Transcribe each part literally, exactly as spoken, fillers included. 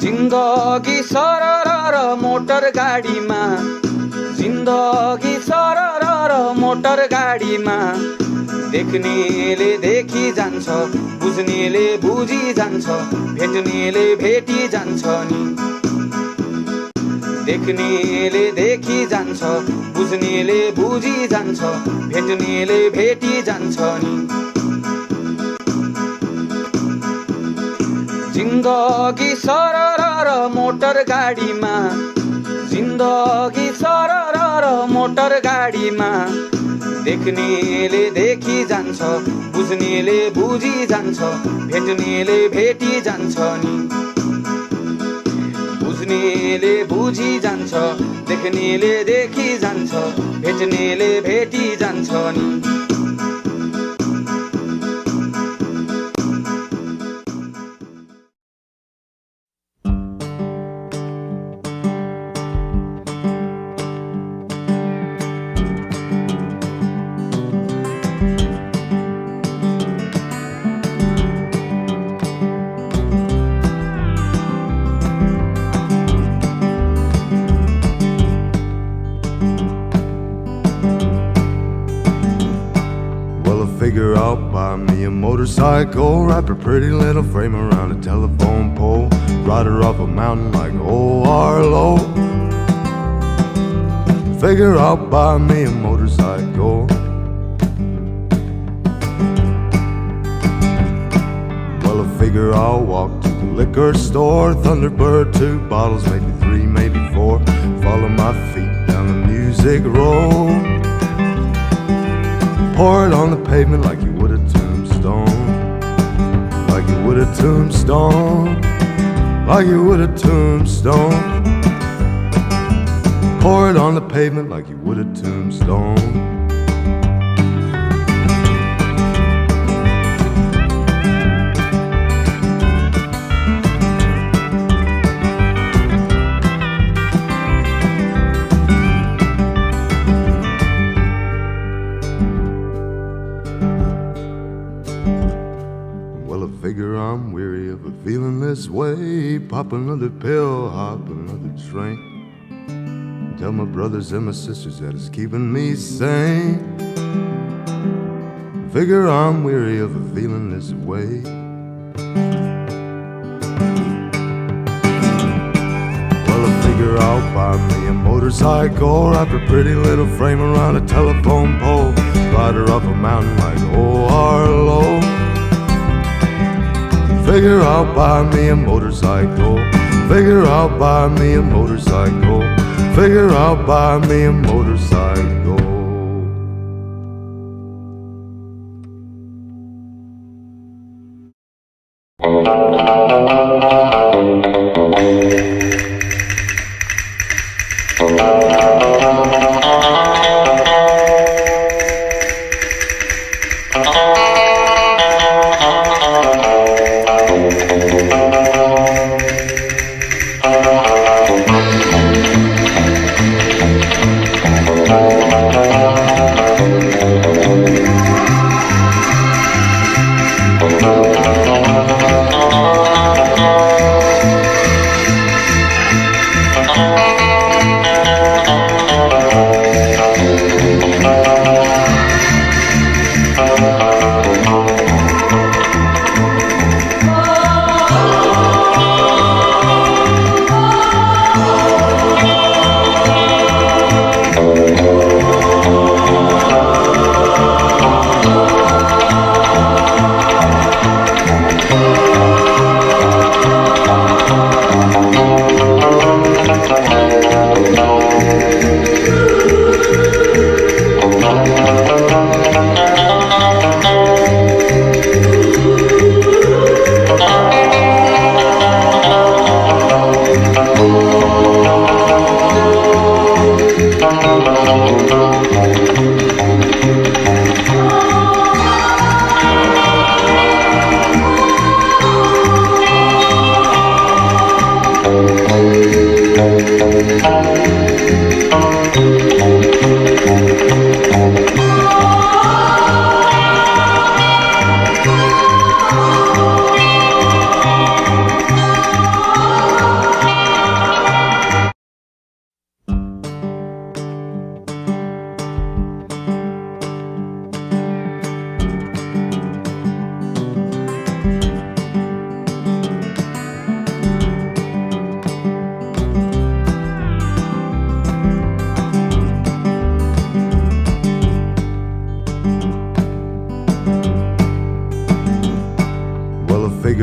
जिन्दगी सरर र मोटर गाडीमा जिन्दगी सरर र मोटर गाडीमा देख्नेले देखी जान्छ बुझ्नेले बुझी जान्छ भेट्नेले भेटी जान्छ नि देख्नेले देखी जान्छ बुझ्नेले बुझी जान्छ भेट्नेले भेटी जान्छ नि जिन्दगी सरर र मोटर गाडीमा जिन्दगी सरर र मोटर गाडीमा देख्नेले देखी जान्छ बुझ्नेले बुझी जान्छ भेट्नेले भेटी जान्छ नि बुझ्नेले बुझी जान्छ देख्नेले देखी जान्छ भेट्नेले भेटी जान्छ नि Figure out, buy me a motorcycle, wrap a pretty little frame around a telephone pole, ride her up a mountain like old Arlo. Figure out, buy me a motorcycle. Well, I figure I'll walk to the liquor store, Thunderbird, two bottles, maybe three, maybe four, follow my feet down the music road. Pour it on the pavement like you would a tombstone, like you would a tombstone, like you would a tombstone. Pour it on the pavement like you would a tombstone. I'm weary of a feeling this way. Pop another pill, hop another train. Tell my brothers and my sisters that it's keeping me sane. Figure I'm weary of a feeling this way. Well, I figure I'll buy me a motorcycle, wrap a pretty little frame around a telephone pole, ride her up a mountain like old Arlo. Figure I'll buy me a motorcycle. Figure I'll buy me a motorcycle. Figure I'll buy me a motorcycle.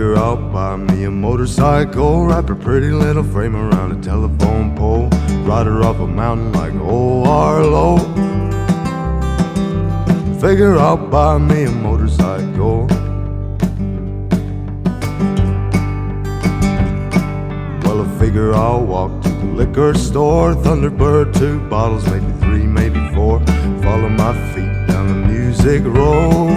figure I'll buy me a motorcycle, wrap a pretty little frame around a telephone pole, ride her up a mountain like old Arlo. Figure I'll buy me a motorcycle. Well, I figure I'll walk to the liquor store, Thunderbird, two bottles, maybe three, maybe four, follow my feet down the music road,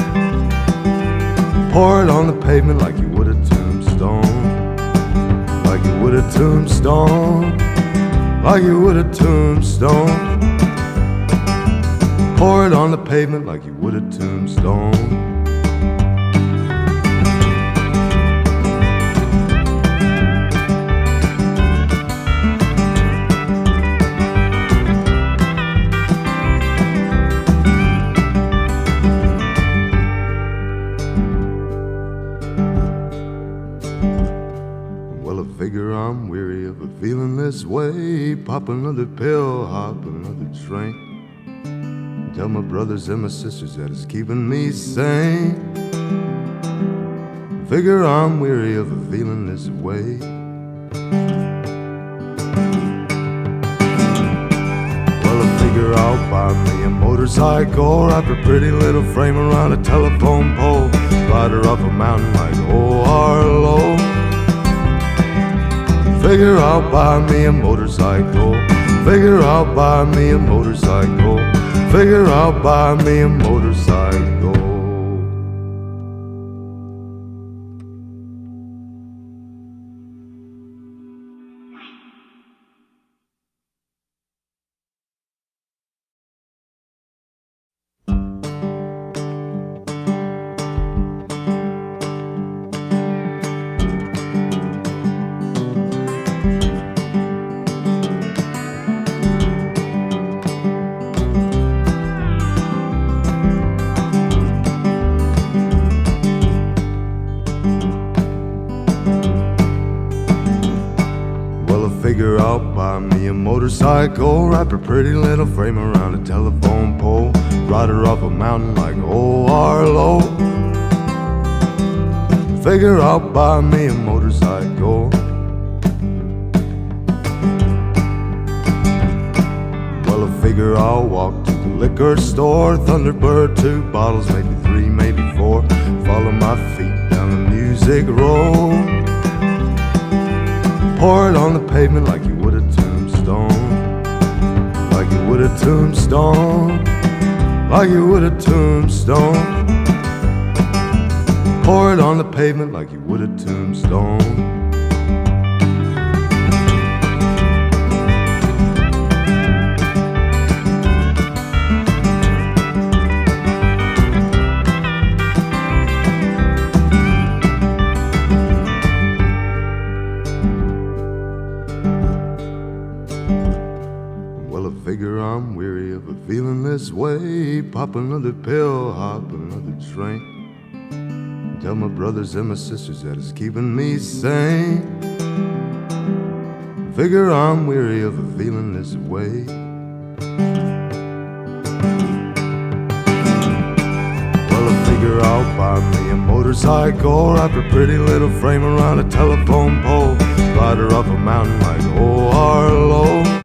pour it on the pavement like you would a tombstone, like you would a tombstone, like you would a tombstone. Pour it on the pavement like you would a tombstone. Well, I figure I'm weary of it feeling this way. Pop another pill, hop another drink. Tell my brothers and my sisters that it's keeping me sane. Figure I'm weary of it feeling this way. Well, I figure I'll buy me a motorcycle, wrap a pretty little frame around a telephone pole, ride her up a mountain like old Arlo. Figure I'll buy me a motorcycle. Figure I'll buy me a motorcycle. Figure I'll buy me a motorcycle. Figure I'll buy me a motorcycle, wrap a pretty little frame around a telephone pole, ride her up a mountain like old Arlo. Figure I'll buy me a motorcycle. Well, I figure I'll walk to the liquor store, Thunderbird, two bottles, maybe three, maybe four, follow my feet down the music road, pour it on the pavement like you would a tombstone, like you would a tombstone, like you would a tombstone. Pour it on the pavement like you would a tombstone. Figure I'm weary of it feeling this way. Pop another pill, hop another drink. Tell my brothers and my sisters that it's keeping me sane. Figure I'm weary of it feeling this way. Well, I figure I'll buy me a motorcycle, wrap a pretty little frame around a telephone pole, ride her up a mountain like old Arlo.